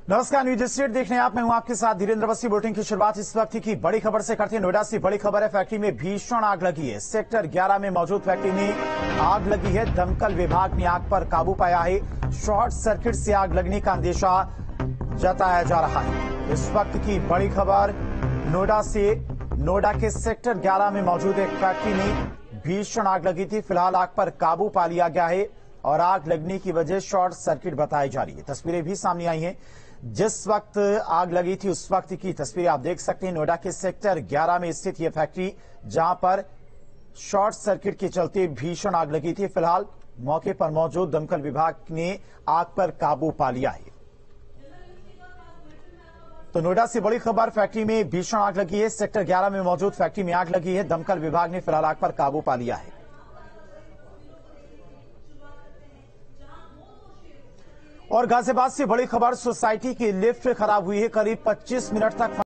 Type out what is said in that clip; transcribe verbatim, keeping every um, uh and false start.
नमस्कार, news state देखने आप मैं हूं आपके साथ धीरेन्द्र अवस्थी। बुलेटिन की शुरुआत इस वक्त की बड़ी खबर से करते हैं। नोएडा से बड़ी खबर है, फैक्ट्री में भीषण आग लगी है। सेक्टर ग्यारह में मौजूद फैक्ट्री में आग लगी है। दमकल विभाग ने आग पर काबू पाया है। शॉर्ट सर्किट से आग लगने का अंदेशा जताया जा रहा है। इस वक्त की बड़ी खबर नोएडा से। नोएडा के सेक्टर ग्यारह में मौजूद एक फैक्ट्री में भीषण आग लगी थी। फिलहाल आग पर काबू पा लिया गया है और आग लगने की वजह शॉर्ट सर्किट बताई जा रही है। तस्वीरें भी सामने आई हैं। जिस वक्त आग लगी थी उस वक्त की तस्वीरें आप देख सकते हैं। नोएडा के सेक्टर ग्यारह में स्थित यह फैक्ट्री, जहां पर शॉर्ट सर्किट के चलते भीषण आग लगी थी। फिलहाल मौके पर मौजूद दमकल विभाग ने आग पर काबू पा लिया है। तो नोएडा से बड़ी खबर, फैक्ट्री में भीषण आग लगी है। सेक्टर ग्यारह में मौजूद फैक्ट्री में आग लगी है। दमकल विभाग ने फिलहाल आग पर काबू पा लिया है। और गाजियाबाद से बड़ी खबर, सोसाइटी की लिफ्ट खराब हुई है। करीब पच्चीस मिनट तक